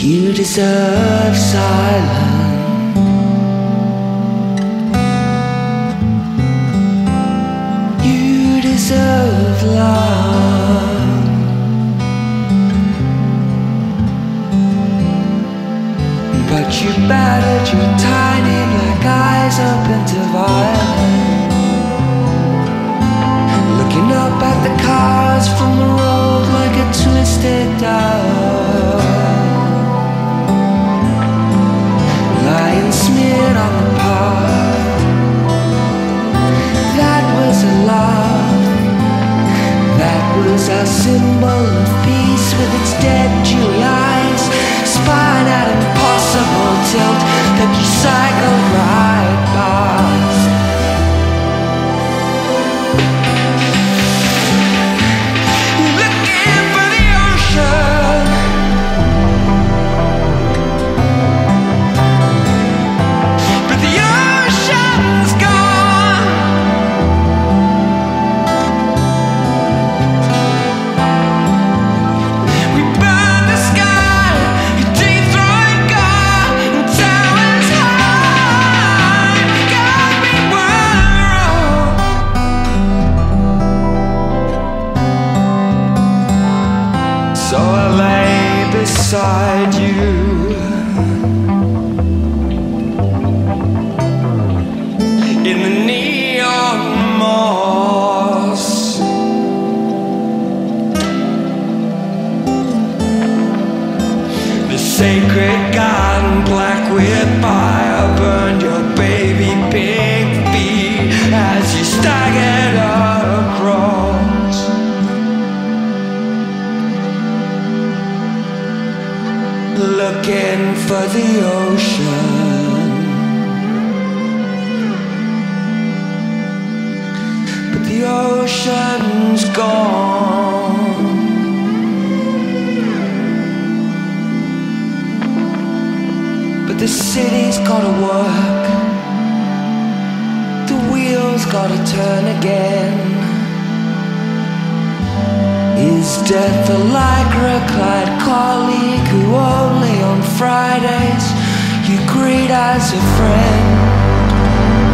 You deserve silence. You deserve love. But you battered your tiny black eyes up into violet, looking up at the cars from the road like a twisted dove, lying smeared on the path. That was a love. That was our symbol of peace, with its dead dewy eyes, spine at impossible tilt that you cycled right past. Looking for the ocean, but the ocean's gone. We burned the sky, you deep-throated God, and towers high. Got me wrong. So I lay beside you in the neon moss, the sacred garden black with fire burned your baby pink feet as you staggered across. Looking for the ocean, but the ocean's gone. But the city's gotta work, the wheels gotta turn again. Is death a lycra-clad colleague who only on Fridays you greet as a friend?